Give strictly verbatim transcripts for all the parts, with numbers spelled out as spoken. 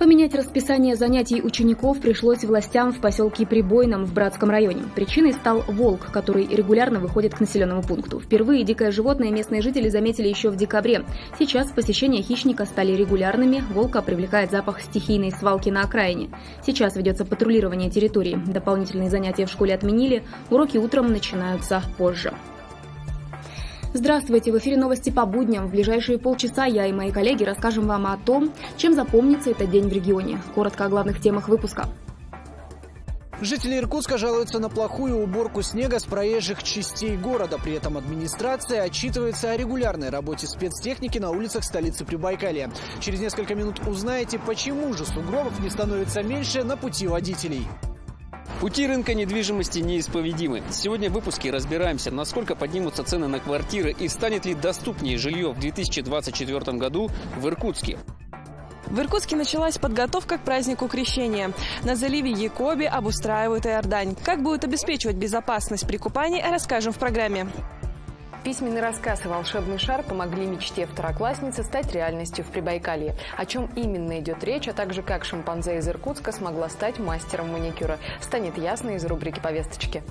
Поменять расписание занятий учеников пришлось властям в поселке Прибойном в Братском районе. Причиной стал волк, который регулярно выходит к населенному пункту. Впервые дикое животное местные жители заметили еще в декабре. Сейчас посещения хищника стали регулярными. Волка привлекает запах стихийной свалки на окраине. Сейчас ведется патрулирование территории. Дополнительные занятия в школе отменили. Уроки утром начинаются позже. Здравствуйте! В эфире новости по будням. В ближайшие полчаса я и мои коллеги расскажем вам о том, чем запомнится этот день в регионе. Коротко о главных темах выпуска. Жители Иркутска жалуются на плохую уборку снега с проезжих частей города. При этом администрация отчитывается о регулярной работе спецтехники на улицах столицы Прибайкалья. Через несколько минут узнаете, почему же сугробов не становится меньше на пути водителей. Пути рынка недвижимости неисповедимы. Сегодня в выпуске разбираемся, насколько поднимутся цены на квартиры и станет ли доступнее жилье в две тысячи двадцать четвёртом году в Иркутске. В Иркутске началась подготовка к празднику Крещения. На заливе Якоби обустраивают Иордань. Как будут обеспечивать безопасность при купании, расскажем в программе. Письменный рассказ и волшебный шар помогли мечте второклассницы стать реальностью в Прибайкалье. О чем именно идет речь, а также как шимпанзе из Иркутска смогла стать мастером маникюра, станет ясно из рубрики «Повесточки».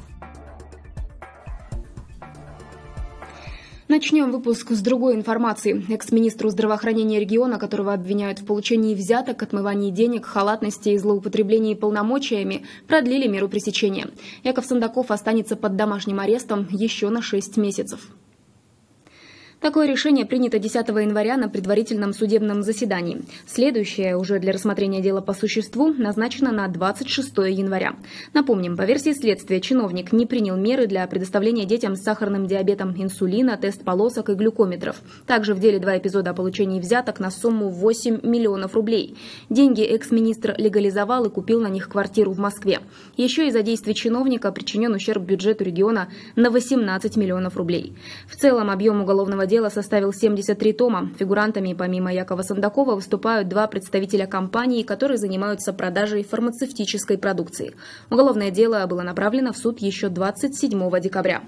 Начнем выпуск с другой информации. Экс-министру здравоохранения региона, которого обвиняют в получении взяток, отмывании денег, халатности и злоупотреблении полномочиями, продлили меру пресечения. Яков Сандаков останется под домашним арестом еще на шесть месяцев. Такое решение принято десятого января на предварительном судебном заседании. Следующее, уже для рассмотрения дела по существу, назначено на двадцать шестое января. Напомним, по версии следствия, чиновник не принял меры для предоставления детям с сахарным диабетом инсулина, тест-полосок и глюкометров. Также в деле два эпизода о получении взяток на сумму восемь миллионов рублей. Деньги экс-министр легализовал и купил на них квартиру в Москве. Еще из-за действий чиновника причинен ущерб бюджету региона на восемнадцать миллионов рублей. В целом объем уголовного дела Дело составил семьдесят три тома. Фигурантами помимо Якова Сандакова выступают два представителя компаний, которые занимаются продажей фармацевтической продукции. Уголовное дело было направлено в суд еще двадцать седьмого декабря.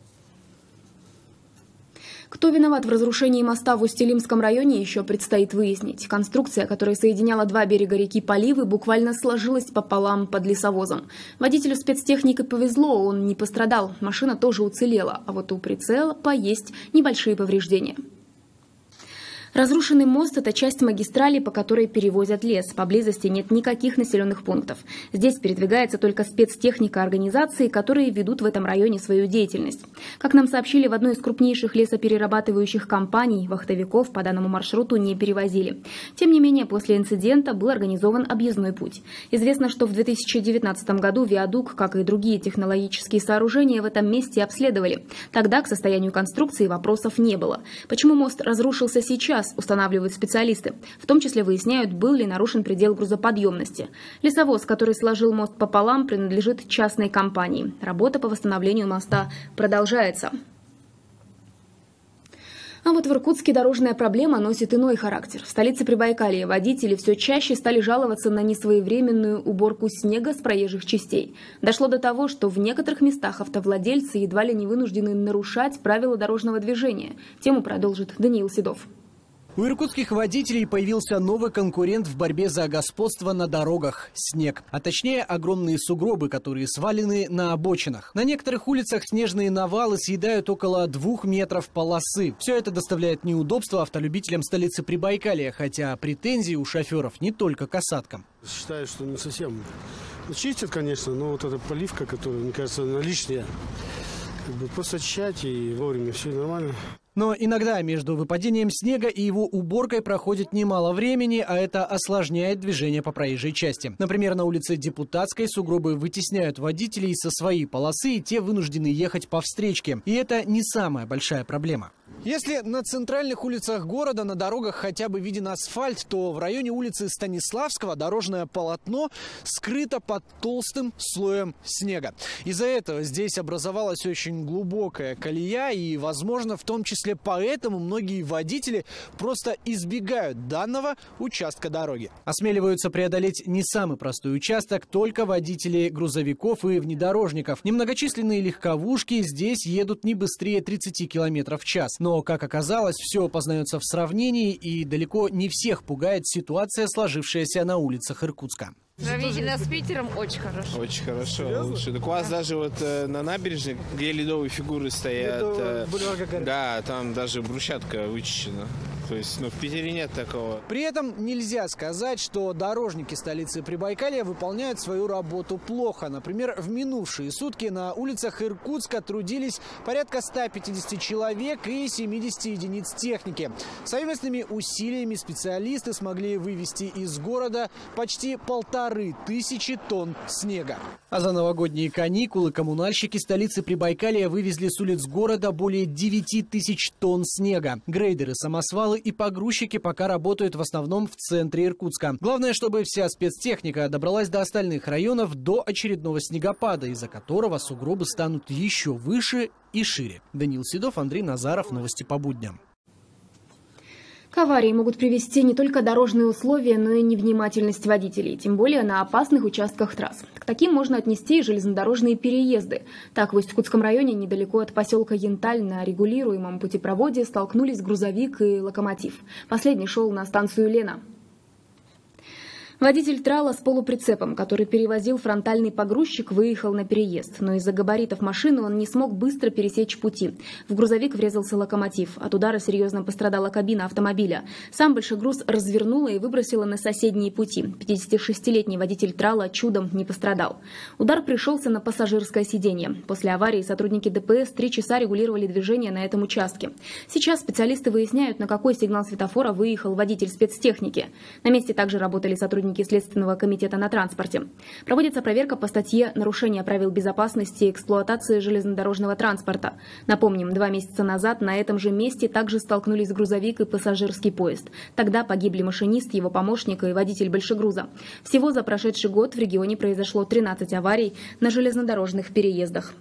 Кто виноват в разрушении моста в Усть-Илимском районе, еще предстоит выяснить. Конструкция, которая соединяла два берега реки Поливы, буквально сложилась пополам под лесовозом. Водителю спецтехники повезло, он не пострадал, машина тоже уцелела, а вот у прицела есть небольшие повреждения. Разрушенный мост – это часть магистрали, по которой перевозят лес. Поблизости нет никаких населенных пунктов. Здесь передвигается только спецтехника организаций, которые ведут в этом районе свою деятельность. Как нам сообщили в одной из крупнейших лесоперерабатывающих компаний, вахтовиков по данному маршруту не перевозили. Тем не менее, после инцидента был организован объездной путь. Известно, что в две тысячи девятнадцатом году виадук, как и другие технологические сооружения, в этом месте обследовали. Тогда к состоянию конструкции вопросов не было. Почему мост разрушился сейчас? Устанавливают специалисты. В том числе выясняют, был ли нарушен предел грузоподъемности. Лесовоз, который сложил мост пополам, принадлежит частной компании. Работа по восстановлению моста продолжается. А вот в Иркутске дорожная проблема носит иной характер. В столице Прибайкалья водители все чаще стали жаловаться на несвоевременную уборку снега с проезжих частей. Дошло до того, что в некоторых местах автовладельцы едва ли не вынуждены нарушать правила дорожного движения. Тему продолжит Даниил Седов. У иркутских водителей появился новый конкурент в борьбе за господство на дорогах – снег. А точнее, огромные сугробы, которые свалены на обочинах. На некоторых улицах снежные навалы съедают около двух метров полосы. Все это доставляет неудобства автолюбителям столицы Прибайкалья, хотя претензии у шоферов не только к осадкам. Считаю, что не совсем чистят, конечно, но вот эта поливка, которая, мне кажется, она лишняя. Как бы просто очищать и вовремя, все нормально. Но иногда между выпадением снега и его уборкой проходит немало времени, а это осложняет движение по проезжей части. Например, на улице Депутатской сугробы вытесняют водителей со своей полосы, и те вынуждены ехать по встречке. И это не самая большая проблема. Если на центральных улицах города на дорогах хотя бы виден асфальт, то в районе улицы Станиславского дорожное полотно скрыто под толстым слоем снега. Из-за этого здесь образовалась очень глубокая колея, и, возможно, в том числе поэтому многие водители просто избегают данного участка дороги. Осмеливаются преодолеть не самый простой участок только водители грузовиков и внедорожников. Немногочисленные легковушки здесь едут не быстрее тридцати километров в час. Но, как оказалось, все познается в сравнении, и далеко не всех пугает ситуация, сложившаяся на улицах Иркутска. Сравнительно с Питером очень хорошо. Очень хорошо, Серьезно? Лучше. Так у вас да. даже вот э, на набережной, где ледовые фигуры стоят, э, да, там даже брусчатка вычищена. То есть, ну, в Питере нет такого. При этом нельзя сказать, что дорожники столицы Прибайкалья выполняют свою работу плохо. Например, в минувшие сутки на улицах Иркутска трудились порядка ста пятидесяти человек и семидесяти единиц техники. Совместными усилиями специалисты смогли вывести из города почти полторы тысячи тонн снега. А за новогодние каникулы коммунальщики столицы Прибайкалья вывезли с улиц города более девяти тысяч тонн снега. Грейдеры, самосвалы и погрузчики пока работают в основном в центре Иркутска. Главное, чтобы вся спецтехника добралась до остальных районов до очередного снегопада, из-за которого сугробы станут еще выше и шире. Даниил Седов, Андрей Назаров. Новости по будням. К аварии могут привести не только дорожные условия, но и невнимательность водителей, тем более на опасных участках трасс. К таким можно отнести и железнодорожные переезды. Так, в Усть-Кутском районе, недалеко от поселка Янталь, на регулируемом путепроводе столкнулись грузовик и локомотив. Последний шел на станцию Лена. Водитель трала с полуприцепом, который перевозил фронтальный погрузчик, выехал на переезд, но из-за габаритов машины он не смог быстро пересечь пути. В грузовик врезался локомотив. От удара серьезно пострадала кабина автомобиля. Сам большегруз развернуло и выбросило на соседние пути. пятидесятишестилетний водитель трала чудом не пострадал. Удар пришелся на пассажирское сиденье. После аварии сотрудники ДПС три часа регулировали движение на этом участке. Сейчас специалисты выясняют, на какой сигнал светофора выехал водитель спецтехники. На месте также работали сотрудники Следственного комитета на транспорте. Проводится проверка по статье «Нарушение правил безопасности и эксплуатации железнодорожного транспорта». Напомним, два месяца назад на этом же месте также столкнулись грузовик и пассажирский поезд. Тогда погибли машинист, его помощник и водитель большегруза. Всего за прошедший год в регионе произошло тринадцать аварий на железнодорожных переездах.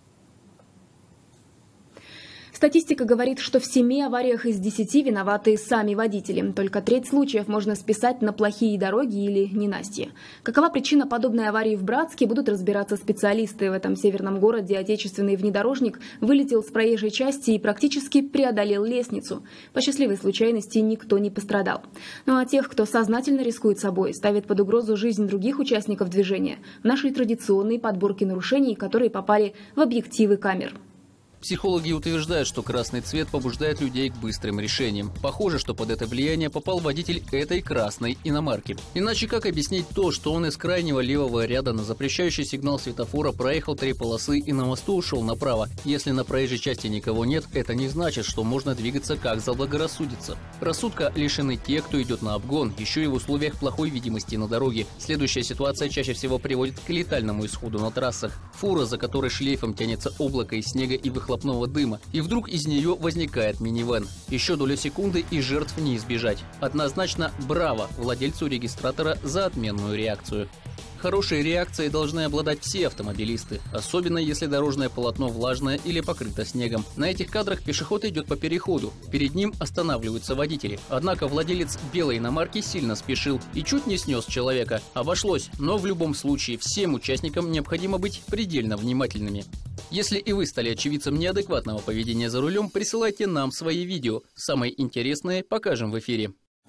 Статистика говорит, что в семи авариях из десяти виноваты сами водители. Только треть случаев можно списать на плохие дороги или ненастье. Какова причина подобной аварии в Братске, будут разбираться специалисты. В этом северном городе отечественный внедорожник вылетел с проезжей части и практически преодолел лестницу. По счастливой случайности никто не пострадал. Ну а тех, кто сознательно рискует собой, ставит под угрозу жизнь других участников движения, в нашей традиционной подборке нарушений, которые попали в объективы камер. Психологи утверждают, что красный цвет побуждает людей к быстрым решениям. Похоже, что под это влияние попал водитель этой красной иномарки. Иначе как объяснить то, что он из крайнего левого ряда на запрещающий сигнал светофора проехал три полосы и на мосту ушел направо? Если на проезжей части никого нет, это не значит, что можно двигаться как заблагорассудится. Рассудка лишены те, кто идет на обгон, еще и в условиях плохой видимости на дороге. Следующая ситуация чаще всего приводит к летальному исходу на трассах. Фура, за которой шлейфом тянется облако из снега и выхлопного дыма, и вдруг из нее возникает минивэн. Еще долю секунды и жертв не избежать. Однозначно браво владельцу регистратора за отменную реакцию. Хорошей реакцией должны обладать все автомобилисты, особенно если дорожное полотно влажное или покрыто снегом. На этих кадрах пешеход идет по переходу. Перед ним останавливаются водители. Однако владелец белой иномарки сильно спешил и чуть не снес человека. Обошлось, но в любом случае всем участникам необходимо быть предельно внимательными. Если и вы стали очевидцем неадекватного поведения за рулем, присылайте нам свои видео. Самые интересные покажем в эфире.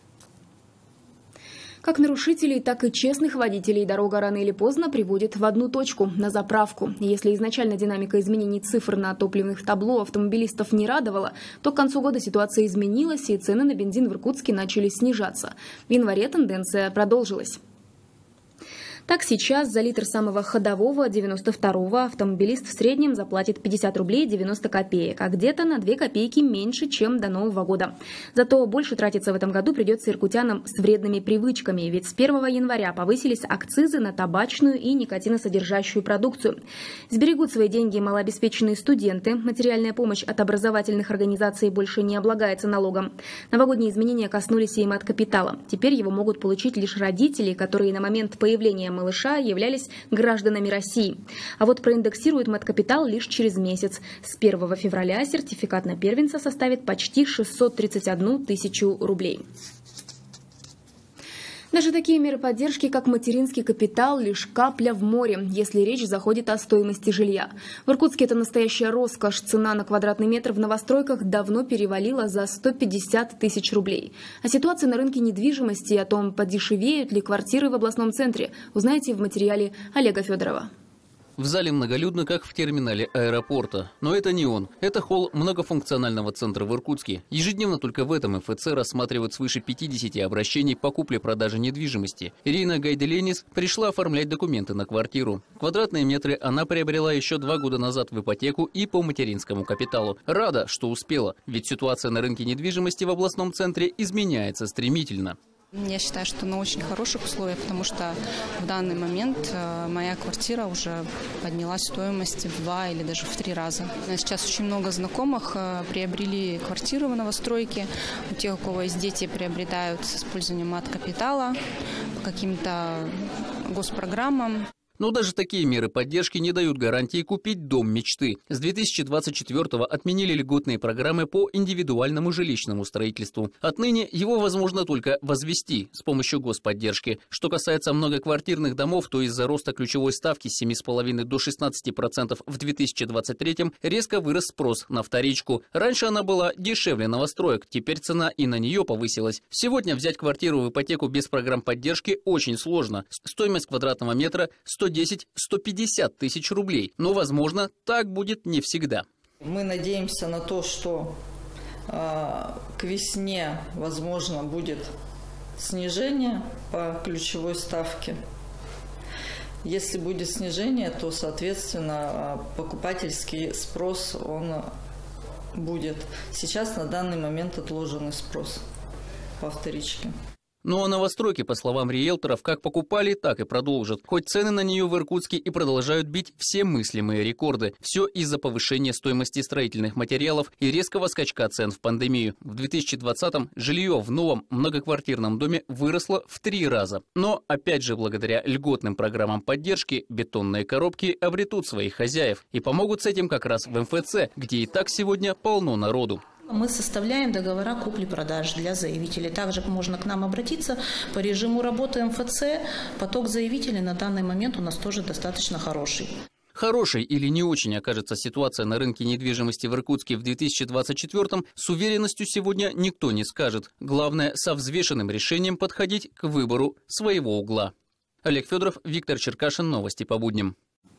Как нарушителей, так и честных водителей дорога рано или поздно приводит в одну точку – на заправку. Если изначально динамика изменений цифр на топливных табло автомобилистов не радовала, то к концу года ситуация изменилась, и цены на бензин в Иркутске начали снижаться. В январе тенденция продолжилась. Так, сейчас за литр самого ходового девяносто второго автомобилист в среднем заплатит пятьдесят рублей девяносто копеек, а где-то на две копейки меньше, чем до Нового года. Зато больше тратиться в этом году придется иркутянам с вредными привычками, ведь с первого января повысились акцизы на табачную и никотиносодержащую продукцию. Сберегут свои деньги малообеспеченные студенты, материальная помощь от образовательных организаций больше не облагается налогом. Новогодние изменения коснулись и мат-капитала. Теперь его могут получить лишь родители, которые на момент появления малыша являлись гражданами России. А вот проиндексируют мат-капитал лишь через месяц. С первого февраля сертификат на первенца составит почти шестьсот тридцать одну тысячу рублей. Даже такие меры поддержки, как материнский капитал, лишь капля в море, если речь заходит о стоимости жилья. В Иркутске это настоящая роскошь. Цена на квадратный метр в новостройках давно перевалила за сто пятьдесят тысяч рублей. О ситуации на рынке недвижимости и о том, подешевеют ли квартиры в областном центре, узнаете в материале Олега Федорова. В зале многолюдно, как в терминале аэропорта. Но это не он. Это холл многофункционального центра в Иркутске. Ежедневно только в этом эф цэ рассматривают свыше пятидесяти обращений по купле-продаже недвижимости. Ирина Гайделенис пришла оформлять документы на квартиру. Квадратные метры она приобрела еще два года назад в ипотеку и по материнскому капиталу. Рада, что успела, ведь ситуация на рынке недвижимости в областном центре изменяется стремительно. Я считаю, что на очень хороших условиях, потому что в данный момент моя квартира уже поднялась в стоимости в два или даже в три раза. У меня сейчас очень много знакомых приобрели квартиры в новостройке. У тех, у кого есть дети, приобретают с использованием мат-капитала по каким-то госпрограммам. Но даже такие меры поддержки не дают гарантии купить дом мечты. С две тысячи двадцать четвёртого отменили льготные программы по индивидуальному жилищному строительству. Отныне его возможно только возвести с помощью господдержки. Что касается многоквартирных домов, то из-за роста ключевой ставки с семи с половиной до шестнадцати процентов в две тысячи двадцать третьем резко вырос спрос на вторичку. Раньше она была дешевле новостроек, теперь цена и на нее повысилась. Сегодня взять квартиру в ипотеку без программ поддержки очень сложно. Стоимость квадратного метра – сто десять — сто пятьдесят тысяч рублей. Но, возможно, так будет не всегда. Мы надеемся на то, что э, к весне, возможно, будет снижение по ключевой ставке. Если будет снижение, то, соответственно, покупательский спрос он будет. Сейчас на данный момент отложенный спрос по вторичке. Ну а новостройки, по словам риэлторов, как покупали, так и продолжат. Хоть цены на нее в Иркутске и продолжают бить все мыслимые рекорды. Все из-за повышения стоимости строительных материалов и резкого скачка цен в пандемию. В две тысячи двадцатом жилье в новом многоквартирном доме выросло в три раза. Но, опять же, благодаря льготным программам поддержки, бетонные коробки обретут своих хозяев. И помогут с этим как раз в эм эф цэ, где и так сегодня полно народу. Мы составляем договора купли-продаж для заявителей. Также можно к нам обратиться по режиму работы эм эф цэ. Поток заявителей на данный момент у нас тоже достаточно хороший. Хорошей или не очень окажется ситуация на рынке недвижимости в Иркутске в две тысячи двадцать четвёртом, с уверенностью сегодня никто не скажет. Главное, со взвешенным решением подходить к выбору своего угла. Олег Федоров, Виктор Черкашин. Новости по будням.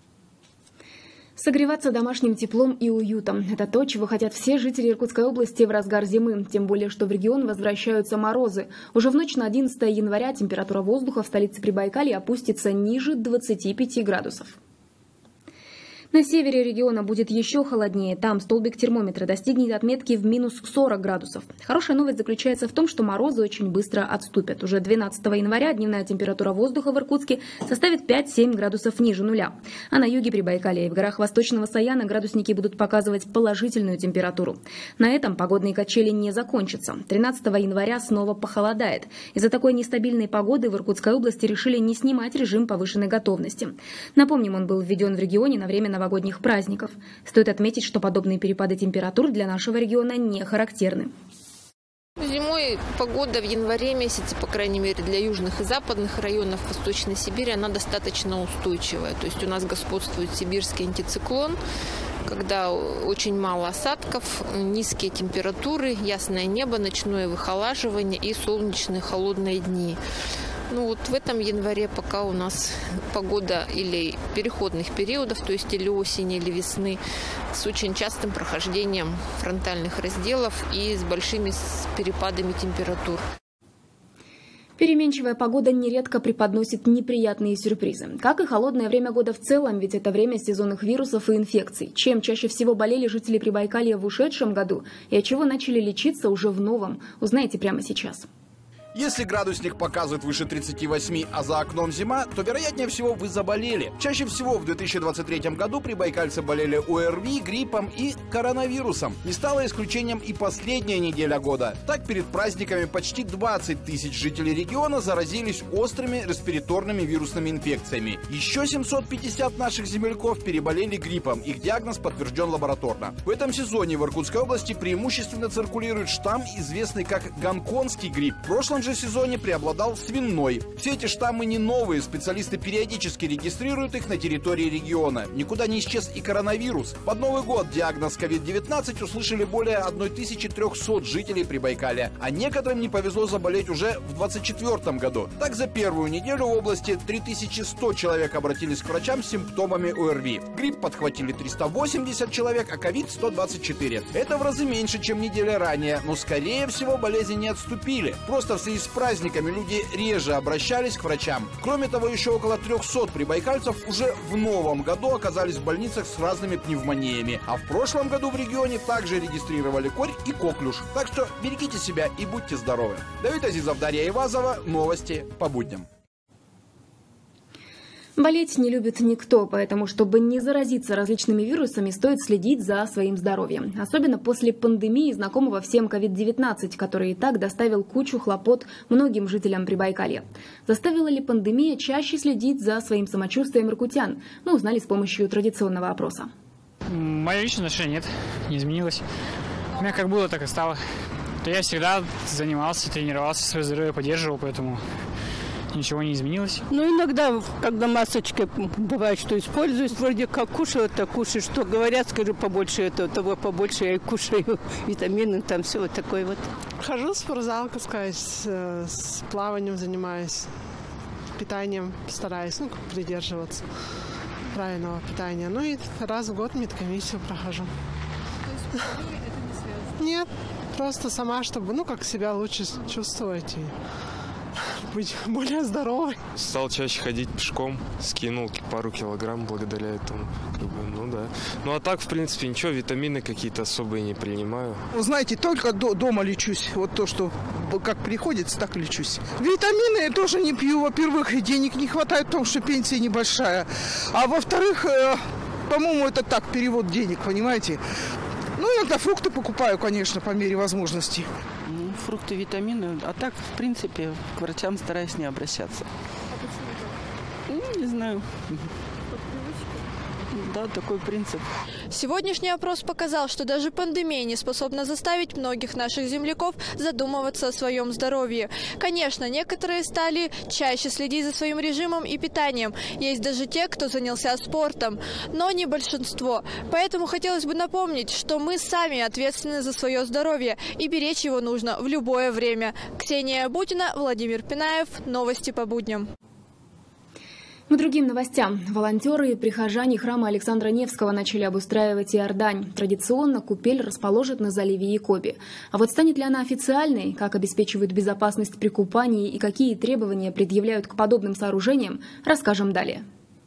Согреваться домашним теплом и уютом – это то, чего хотят все жители Иркутской области в разгар зимы. Тем более, что в регион возвращаются морозы. Уже в ночь на одиннадцатое января температура воздуха в столице Прибайкалья опустится ниже двадцати пяти градусов. На севере региона будет еще холоднее. Там столбик термометра достигнет отметки в минус сорок градусов. Хорошая новость заключается в том, что морозы очень быстро отступят. Уже двенадцатого января дневная температура воздуха в Иркутске составит пять-семь градусов ниже нуля. А на юге Прибайкалья и в горах Восточного Саяна градусники будут показывать положительную температуру. На этом погодные качели не закончатся. тринадцатого января снова похолодает. Из-за такой нестабильной погоды в Иркутской области решили не снимать режим повышенной готовности. Напомним, он был введен в регионе на время новогодних праздников. Стоит отметить, что подобные перепады температур для нашего региона не характерны. Зимой погода в январе месяце, по крайней мере, для южных и западных районов Восточной Сибири, она достаточно устойчивая. То есть у нас господствует сибирский антициклон, когда очень мало осадков, низкие температуры, ясное небо, ночное выхолаживание и солнечные холодные дни. Ну вот в этом январе пока у нас погода или переходных периодов, то есть или осени, или весны, с очень частым прохождением фронтальных разделов и с большими перепадами температур. Переменчивая погода нередко преподносит неприятные сюрпризы. Как и холодное время года в целом, ведь это время сезонных вирусов и инфекций. Чем чаще всего болели жители Прибайкалья в ушедшем году и от чего начали лечиться уже в новом, узнаете прямо сейчас. Если градусник показывает выше тридцати восьми, а за окном зима, то вероятнее всего вы заболели. Чаще всего в две тысячи двадцать третьем году прибайкальцы болели о эр ви, гриппом и коронавирусом. Не стало исключением и последняя неделя года. Так, перед праздниками почти двадцать тысяч жителей региона заразились острыми респираторными вирусными инфекциями. Еще семьсот пятьдесят наших земляков переболели гриппом. Их диагноз подтвержден лабораторно. В этом сезоне в Иркутской области преимущественно циркулирует штамм, известный как гонконгский грипп. В прошлом же сезоне преобладал свиной. Все эти штаммы не новые, специалисты периодически регистрируют их на территории региона. Никуда не исчез и коронавирус. Под Новый год диагноз ковид девятнадцать услышали более тысячи трёхсот жителей Прибайкалья, а некоторым не повезло заболеть уже в двадцать четвёртом году. Так, за первую неделю в области три тысячи сто человек обратились к врачам с симптомами ОРВИ. Грипп подхватили триста восемьдесят человек, а ковид сто двадцать четыре. Это в разы меньше, чем неделя ранее, но скорее всего болезни не отступили. Просто в связи с праздниками люди реже обращались к врачам. Кроме того, еще около трёхсот прибайкальцев уже в новом году оказались в больницах с разными пневмониями. А в прошлом году в регионе также регистрировали корь и коклюш. Так что берегите себя и будьте здоровы. Давид Азизов, Дарья Ивазова. Новости по будням. Болеть не любит никто, поэтому, чтобы не заразиться различными вирусами, стоит следить за своим здоровьем. Особенно после пандемии, знакомого всем ковид девятнадцать, который и так доставил кучу хлопот многим жителям Прибайкалья. Заставила ли пандемия чаще следить за своим самочувствием иркутян? Мы узнали с помощью традиционного опроса. Мое личное отношение нет, не изменилось. У меня как было, так и стало. То я всегда занимался, тренировался, свое здоровье поддерживал, поэтому ничего не изменилось. Ну, иногда, когда масочкой бывает, что используюсь, вроде как кушаю, так кушаю, что говорят, скажу, побольше этого, того побольше я и кушаю, витамины, там все вот такое вот. Хожу в спортзал, как сказать, с, с плаванием занимаюсь, питанием стараюсь, ну, придерживаться правильного питания. Ну, и раз в год медкомиссию прохожу. То есть это не связано? Нет, просто сама, чтобы, ну, как себя лучше чувствовать и быть более здоровой. Стал чаще ходить пешком, скинул пару килограмм благодаря этому. Ну да. Ну а так, в принципе, ничего, витамины какие-то особые не принимаю. Вы знаете, только до, дома лечусь. Вот то, что как приходится, так лечусь. Витамины я тоже не пью. Во-первых, денег не хватает, потому что пенсия небольшая. А во-вторых, э, по-моему, это так, перевод денег, понимаете? Ну, иногда фрукты покупаю, конечно, по мере возможности. Ну, фрукты, витамины. А так, в принципе, к врачам стараюсь не обращаться. А почему? Ну, не знаю. Да, такой принцип. Сегодняшний опрос показал, что даже пандемия не способна заставить многих наших земляков задумываться о своем здоровье. Конечно, некоторые стали чаще следить за своим режимом и питанием. Есть даже те, кто занялся спортом, но не большинство. Поэтому хотелось бы напомнить, что мы сами ответственны за свое здоровье и беречь его нужно в любое время. Ксения Бутина, Владимир Пинаев. Новости по будням. К другим новостям. Волонтеры и прихожане храма Александра Невского начали обустраивать Иордань. Традиционно купель расположат на заливе Якоби. А вот станет ли она официальной, как обеспечивают безопасность при купании и какие требования предъявляют к подобным сооружениям, расскажем далее.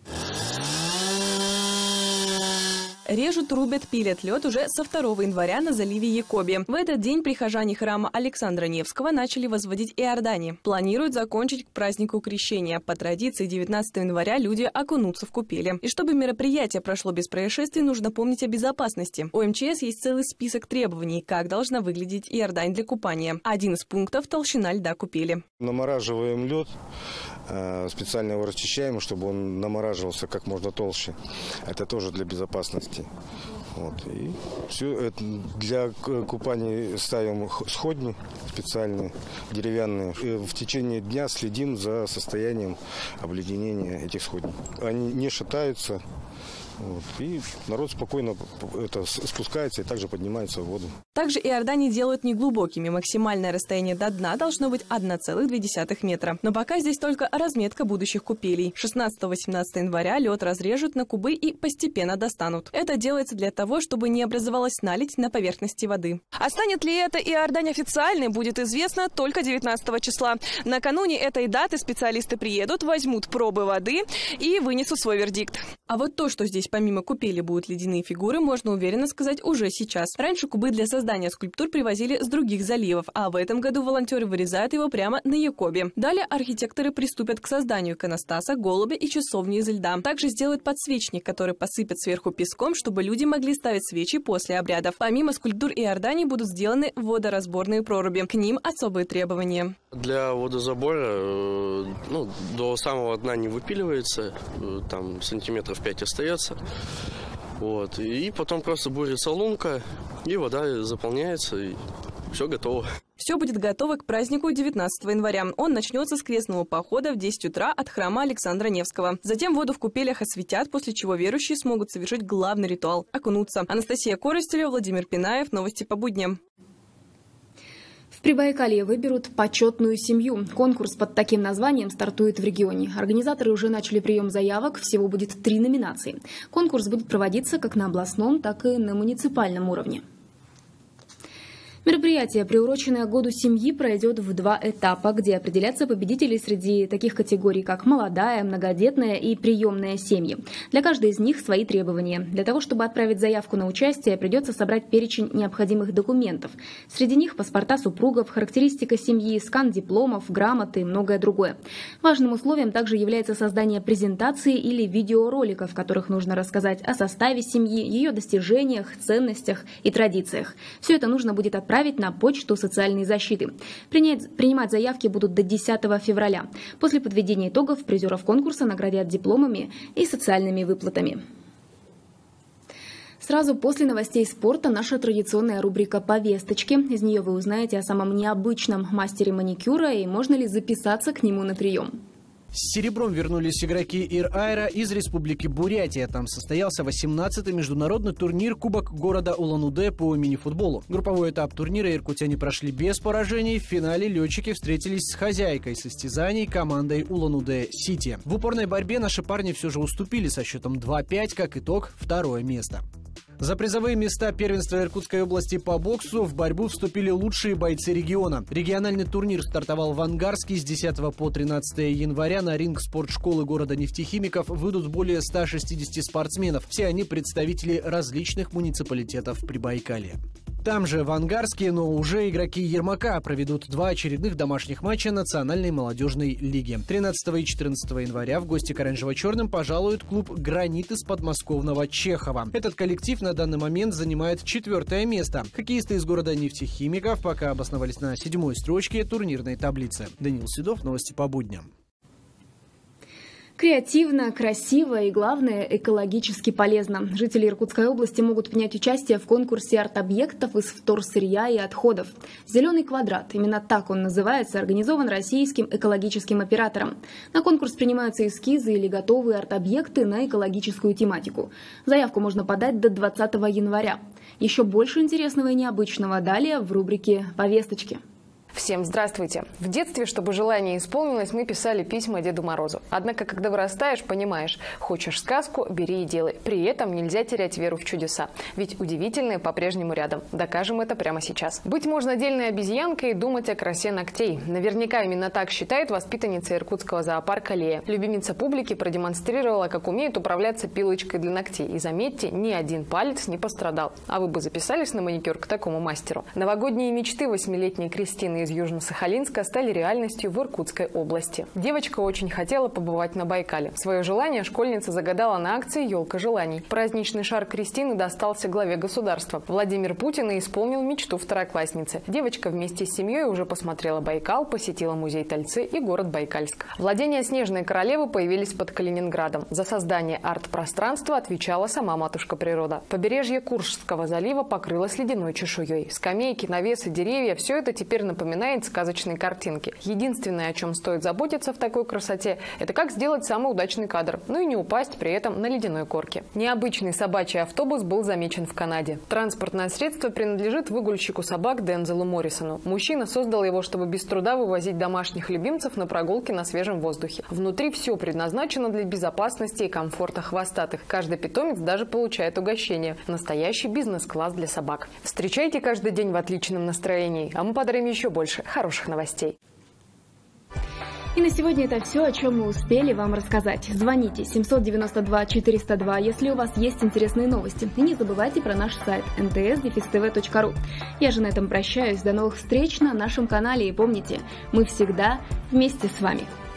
Режут, рубят, пилят лед уже со второго января на заливе Якоби. В этот день прихожане храма Александра Невского начали возводить Иордани. Планируют закончить к празднику Крещения. По традиции девятнадцатого января люди окунутся в купели. И чтобы мероприятие прошло без происшествий, нужно помнить о безопасности. У эм че эс есть целый список требований, как должна выглядеть Иордань для купания. Один из пунктов – толщина льда купели. Намораживаем лед, специально его расчищаем, чтобы он намораживался как можно толще. Это тоже для безопасности. Вот. И все это для купания ставим сходни специальные, деревянные. И в течение дня следим за состоянием обледенения этих сходней. Они не шатаются. Вот. И народ спокойно это спускается и также поднимается в воду. Также Иордани делают неглубокими. Максимальное расстояние до дна должно быть одна целая две десятых метра. Но пока здесь только разметка будущих купелей. шестнадцатого-восемнадцатого января лед разрежут на кубы и постепенно достанут. Это делается для того, чтобы не образовалась наледь на поверхности воды. А станет ли это Иордань официальной, будет известно только девятнадцатого числа. Накануне этой даты специалисты приедут, возьмут пробы воды и вынесут свой вердикт. А вот то, что здесь помимо купели будут ледяные фигуры, можно уверенно сказать уже сейчас. Раньше кубы для создания скульптур привозили с других заливов, а в этом году волонтеры вырезают его прямо на Якобе. Далее архитекторы приступят к созданию иконостаса, голубя и часовни из льда. Также сделают подсвечник, который посыпят сверху песком, чтобы люди могли ставить свечи после обрядов. Помимо скульптур Иордани будут сделаны водоразборные проруби. К ним особые требования. Для водозабора ну, до самого дна не выпиливается, там сантиметров пять остается. Вот. И потом просто бурится лунка, и вода заполняется, и все готово. Все будет готово к празднику девятнадцатого января. Он начнется с крестного похода в десять утра от храма Александра Невского. Затем воду в купелях осветят, после чего верующие смогут совершить главный ритуал – окунуться. Анастасия Коростелева, Владимир Пинаев. Новости по будням. В Прибайкалье выберут почетную семью. Конкурс под таким названием стартует в регионе. Организаторы уже начали прием заявок. Всего будет три номинации. Конкурс будет проводиться как на областном, так и на муниципальном уровне. Мероприятие, приуроченное к году семьи, пройдет в два этапа, где определятся победители среди таких категорий, как молодая, многодетная и приемная семьи. Для каждой из них свои требования. Для того, чтобы отправить заявку на участие, придется собрать перечень необходимых документов. Среди них паспорта супругов, характеристика семьи, скан дипломов, грамоты и многое другое. Важным условием также является создание презентации или видеороликов, в которых нужно рассказать о составе семьи, ее достижениях, ценностях и традициях. Все это нужно будет отправить на почту социальной защиты. Принять, принимать заявки будут до десятого февраля. После подведения итогов призеров конкурса наградят дипломами и социальными выплатами. Сразу после новостей спорта наша традиционная рубрика «Повесточки». Из нее вы узнаете о самом необычном мастере маникюра и можно ли записаться к нему на прием. С серебром вернулись игроки Ир-Айра из Республики Бурятия. Там состоялся восемнадцатый международный турнир Кубок города Улан-Удэ по мини-футболу. Групповой этап турнира иркутяне прошли без поражений. В финале летчики встретились с хозяйкой состязаний командой Улан-Удэ Сити. В упорной борьбе наши парни все же уступили со счетом два-пять, как итог второе место. За призовые места первенства Иркутской области по боксу в борьбу вступили лучшие бойцы региона. Региональный турнир стартовал в Ангарске с десятого по тринадцатое января. На ринг спортшколы города нефтехимиков выйдут более ста шестидесяти спортсменов. Все они представители различных муниципалитетов Прибайкалья. Там же в Ангарске, но уже игроки Ермака проведут два очередных домашних матча Национальной молодежной лиги. тринадцатого и четырнадцатого января в гости к оранжево-черным пожалует клуб «Гранит» из подмосковного Чехова. Этот коллектив на данный момент занимает четвертое место. Хоккеисты из города нефтехимиков пока обосновались на седьмой строчке турнирной таблицы. Даниил Седов, новости по будням. Креативно, красиво и, главное, экологически полезно. Жители Иркутской области могут принять участие в конкурсе арт-объектов из вторсырья и отходов. «Зеленый квадрат», именно так он называется, организован российским экологическим оператором. На конкурс принимаются эскизы или готовые арт-объекты на экологическую тематику. Заявку можно подать до двадцатого января. Еще больше интересного и необычного далее в рубрике «Повесточки». Всем здравствуйте! В детстве, чтобы желание исполнилось, мы писали письма Деду Морозу. Однако, когда вырастаешь, понимаешь, хочешь сказку – бери и делай. При этом нельзя терять веру в чудеса. Ведь удивительное по-прежнему рядом. Докажем это прямо сейчас. Быть можно отдельной обезьянкой и думать о красе ногтей. Наверняка именно так считает воспитанница иркутского зоопарка Лея. Любимица публики продемонстрировала, как умеет управляться пилочкой для ногтей. И заметьте, ни один палец не пострадал. А вы бы записались на маникюр к такому мастеру? Новогодние мечты восьмилетней Кристины из Южно-Сахалинска стали реальностью в Иркутской области. Девочка очень хотела побывать на Байкале. Свое желание школьница загадала на акции «Елка желаний». Праздничный шар Кристины достался главе государства. Владимир Путин и исполнил мечту второклассницы. Девочка вместе с семьей уже посмотрела Байкал, посетила музей Тальцы и город Байкальск. Владения Снежной королевы появились под Калининградом. За создание арт-пространства отвечала сама матушка природа. Побережье Куршского залива покрылось ледяной чешуей. Скамейки, навесы, деревья – все это теперь напоминает напоминает сказочные картинки. Единственное, о чем стоит заботиться в такой красоте, это как сделать самый удачный кадр, ну и не упасть при этом на ледяной корке. Необычный собачий автобус был замечен в Канаде. Транспортное средство принадлежит выгульщику собак Дензелу Моррисону. Мужчина создал его, чтобы без труда вывозить домашних любимцев на прогулки на свежем воздухе. Внутри все предназначено для безопасности и комфорта хвостатых. Каждый питомец даже получает угощение. Настоящий бизнес-класс для собак. Встречайте каждый день в отличном настроении, а мы подарим еще больше хороших новостей. И на сегодня это все, о чем мы успели вам рассказать. Звоните семьсот девяносто два четыреста два, если у вас есть интересные новости. И не забывайте про наш сайт эн тэ эс дефис тэ вэ точка ру. Я же на этом прощаюсь. До новых встреч на нашем канале. И помните, мы всегда вместе с вами.